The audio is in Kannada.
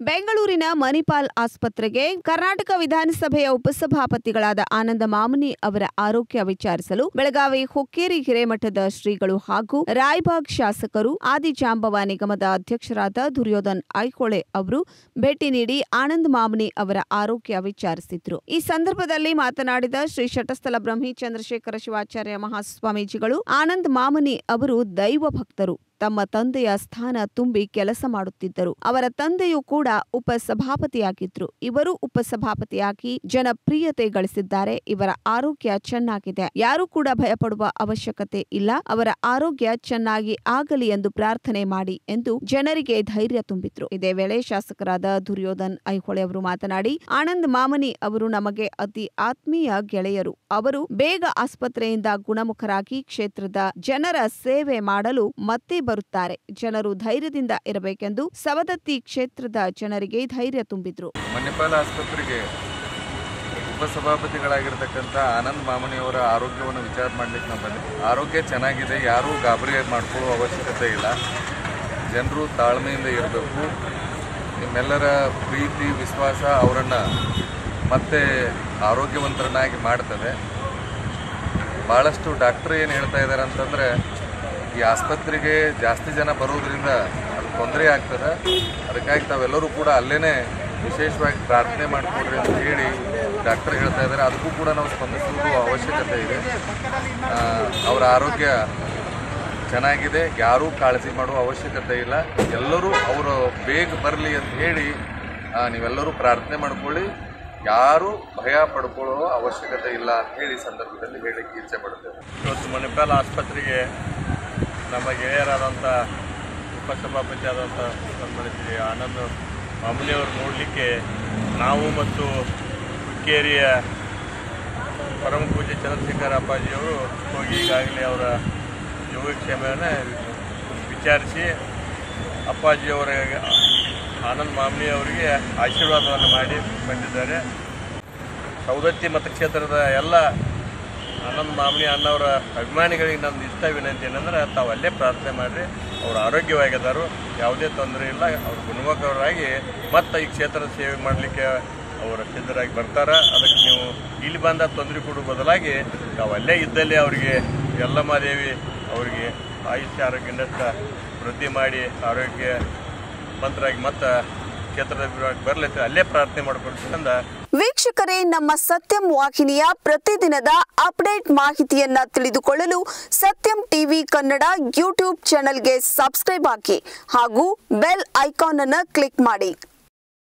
ಬೆಂಗಳೂರಿನ ಮಣಿಪಾಲ್ ಆಸ್ಪತ್ರೆಗೆ ಕರ್ನಾಟಕ ವಿಧಾನಸಭೆಯ ಉಪಸಭಾಪತಿಗಳಾದ ಆನಂದ ಮಾಮನಿ ಅವರ ಆರೋಗ್ಯ ವಿಚಾರಿಸಲು ಬೆಳಗಾವಿ ಹುಕ್ಕೇರಿ ಹಿರೇಮಠದ ಶ್ರೀಗಳು ಹಾಗೂ ರಾಯಬಾಗ್ ಶಾಸಕರು ಆದಿಜಾಂಬವ ನಿಗಮದ ಅಧ್ಯಕ್ಷರಾದ ದುರ್ಯೋಧನ್ ಐಹೊಳೆ ಅವರು ಭೇಟಿ ನೀಡಿ ಆನಂದ ಮಾಮನಿ ಅವರ ಆರೋಗ್ಯ ವಿಚಾರಿಸಿದ್ರು. ಈ ಸಂದರ್ಭದಲ್ಲಿ ಮಾತನಾಡಿದ ಶ್ರೀ ಶಟಸ್ಥಲ ಬ್ರಹ್ಮಿ ಚಂದ್ರಶೇಖರ ಶಿವಾಚಾರ್ಯ ಮಹಾಸ್ವಾಮೀಜಿಗಳು, ಆನಂದ ಮಾಮನಿ ಅವರು ದೈವ ಭಕ್ತರು. ತಮ್ಮ ತಂದೆಯ ಸ್ಥಾನ ತುಂಬಿ ಕೆಲಸ ಮಾಡುತ್ತಿದ್ದರು. ಅವರ ತಂದೆಯೂ ಕೂಡ ಉಪಸಭಾಪತಿಯಾಗಿದ್ರು. ಇವರು ಉಪಸಭಾಪತಿಯಾಗಿ ಜನಪ್ರಿಯತೆ ಗಳಿಸಿದ್ದಾರೆ. ಇವರ ಆರೋಗ್ಯ ಚೆನ್ನಾಗಿದೆ. ಯಾರೂ ಕೂಡ ಭಯಪಡುವ ಅವಶ್ಯಕತೆ ಇಲ್ಲ. ಅವರ ಆರೋಗ್ಯ ಚೆನ್ನಾಗಿ ಆಗಲಿ ಎಂದು ಪ್ರಾರ್ಥನೆ ಮಾಡಿ ಎಂದು ಜನರಿಗೆ ಧೈರ್ಯ ತುಂಬಿದ್ರು. ಇದೇ ವೇಳೆ ಶಾಸಕರಾದ ದುರ್ಯೋಧನ್ ಐಹೊಳೆ ಅವರು ಮಾತನಾಡಿ, ಆನಂದ್ ಮಾಮನಿ ಅವರು ನಮಗೆ ಅತಿ ಆತ್ಮೀಯ ಗೆಳೆಯರು. ಅವರು ಬೇಗ ಆಸ್ಪತ್ರೆಯಿಂದ ಗುಣಮುಖರಾಗಿ ಕ್ಷೇತ್ರದ ಜನರ ಸೇವೆ ಮಾಡಲು ಮತ್ತೆ ಬರುತ್ತಾರೆ. ಜನರು ಧೈರ್ಯದಿಂದ ಇರಬೇಕೆಂದು ಸವದತ್ತಿ ಕ್ಷೇತ್ರದ ಜನರಿಗೆ ಧೈರ್ಯ ತುಂಬಿದ್ರು. ಮಣಿಪಾಲ ಆಸ್ಪತ್ರೆಗೆ ಉಪಸಭಾಪತಿಗಳಾಗಿರ್ತಕ್ಕಂಥ ಆನಂದ್ ಮಾಮನಿ ಅವರ ಆರೋಗ್ಯವನ್ನು ವಿಚಾರ ಮಾಡಲಿಕ್ಕೆ ನಾವು ಬಂದಿದ್ದೀವಿ. ಆರೋಗ್ಯ ಚೆನ್ನಾಗಿದೆ, ಯಾರೂ ಗಾಬರಿ ಮಾಡ್ಕೊಳ್ಳೋ ಅವಶ್ಯಕತೆ ಇಲ್ಲ. ಜನರು ತಾಳ್ಮೆಯಿಂದ ಇರಬೇಕು. ನಿಮ್ಮೆಲ್ಲರ ಪ್ರೀತಿ ವಿಶ್ವಾಸ ಅವರನ್ನು ಮತ್ತೆ ಆರೋಗ್ಯವಂತರನ್ನಾಗಿ ಮಾಡ್ತದೆ. ಭಾಳಷ್ಟು ಡಾಕ್ಟ್ರು ಏನು ಹೇಳ್ತಾ ಇದ್ದಾರೆ ಅಂತಂದರೆ, ಈ ಆಸ್ಪತ್ರೆಗೆ ಜಾಸ್ತಿ ಜನ ಬರೋದ್ರಿಂದ ಅದು ತೊಂದರೆ ಆಗ್ತದೆ. ಅದಕ್ಕಾಗಿ ತಾವೆಲ್ಲರೂ ಕೂಡ ಅಲ್ಲೇ ವಿಶೇಷವಾಗಿ ಪ್ರಾರ್ಥನೆ ಮಾಡಿಕೊಡ್ರಿ ಅಂತ ಹೇಳಿ ಡಾಕ್ಟರ್ ಹೇಳ್ತಾ ಇದ್ದಾರೆ. ಅದಕ್ಕೂ ಕೂಡ ನಾವು ಸ್ಪಂದಿಸುವುದು ಅವಶ್ಯಕತೆ ಇದೆ. ಅವರ ಆರೋಗ್ಯ ಚೆನ್ನಾಗಿದೆ, ಯಾರೂ ಕಾಳಜಿ ಮಾಡುವ ಅವಶ್ಯಕತೆ ಇಲ್ಲ. ಎಲ್ಲರೂ ಅವರು ಬೇಗ ಬರಲಿ ಅಂತ ಹೇಳಿ ನೀವೆಲ್ಲರೂ ಪ್ರಾರ್ಥನೆ ಮಾಡ್ಕೊಳ್ಳಿ. ಯಾರೂ ಭಯ ಪಡ್ಕೊಳ್ಳೋ ಅವಶ್ಯಕತೆ ಇಲ್ಲ ಅಂತ ಹೇಳಿ ಸಂದರ್ಭದಲ್ಲಿ ಹೇಳಕ್ಕೆ ಇಚ್ಛೆ ಪಡ್ತೇವೆ. ಇವತ್ತು ಮಣಿಪಾಲ್ ಆಸ್ಪತ್ರೆಗೆ ನಮ್ಮ ಗೆಳೆಯರಾದಂಥ ಉಪಸಭಾಪತಿ ಆದಂಥ ಸನ್ಮಾನಿಸಿ ಆನಂದ್ ಮಾಮನಿಯವರು ನೋಡಲಿಕ್ಕೆ ನಾವು ಮತ್ತು ಹುಕ್ಕೇರಿಯ ಪರಮ ಪೂಜ್ಯ ಚಂದ್ರಶೇಖರ ಅಪ್ಪಾಜಿಯವರು ಹೋಗಿ ಈಗಾಗಲೇ ಅವರ ಯೋಗಕ್ಷೇಮವನ್ನು ವಿಚಾರಿಸಿ ಅಪ್ಪಾಜಿಯವರ ಆನಂದ್ ಮಾಮನಿ ಅವರಿಗೆ ಆಶೀರ್ವಾದವನ್ನು ಮಾಡಿ ಬಂದಿದ್ದಾರೆ. ಸವದತ್ತಿ ಮತಕ್ಷೇತ್ರದ ಎಲ್ಲ ಆನಂದ್ ಮಾಮನಿ ಅನ್ನೋರ ಅಭಿಮಾನಿಗಳಿಗೆ ನನ್ನ ಇಷ್ಟ ವಿನಂತಿ ಏನಂದ್ರೆ, ತಾವು ಅಲ್ಲೇ ಪ್ರಾರ್ಥನೆ ಮಾಡಿರಿ. ಅವರು ಆರೋಗ್ಯವಾಗಿದ್ದಾರೆ, ಯಾವುದೇ ತೊಂದರೆ ಇಲ್ಲ. ಅವರು ಗುಣಮುಖರಾಗಿ ಮತ್ತು ಈ ಕ್ಷೇತ್ರದ ಸೇವೆ ಮಾಡಲಿಕ್ಕೆ ಅವರು ಸಿದ್ಧರಾಗಿ ಬರ್ತಾರೆ. ಅದಕ್ಕೆ ನೀವು ಇಲ್ಲಿ ಬಂದ ತೊಂದರೆ ಕೊಡೋ ಬದಲಾಗಿ ತಾವು ಅಲ್ಲೇ ಇದ್ದಲ್ಲಿ ಅವರಿಗೆ ಯಲ್ಲಮ್ಮದೇವಿ ಅವರಿಗೆ ಆಯುಷ್ಯ ಆರೋಗ್ಯನಷ್ಟ ವೃದ್ಧಿ ಮಾಡಿ ಆರೋಗ್ಯ ಮಂತ್ರಾಗಿ ಮತ್ತು ಕ್ಷೇತ್ರದ ಬರಲಿಕ್ಕೆ ಅಲ್ಲೇ ಪ್ರಾರ್ಥನೆ ಮಾಡಿಕೊಡ್ತಂದ. ವೀಕ್ಷಕರೇ, ನಮ್ಮ ಸತ್ಯಂ ವಾಹಿನಿಯ ಪ್ರತಿದಿನದ ಅಪ್ಡೇಟ್ ಮಾಹಿತಿಯನ್ನ ತಿಳಿದುಕೊಳ್ಳಲು ಸತ್ಯಂ ಟಿವಿ ಕನ್ನಡ ಯೂಟ್ಯೂಬ್ ಚಾನೆಲ್ಗೆ ಸಬ್ಸ್ಕ್ರೈಬ್ ಹಾಕಿ ಹಾಗೂ ಬೆಲ್ ಐಕಾನ್ ಅನ್ನು ಕ್ಲಿಕ್ ಮಾಡಿ.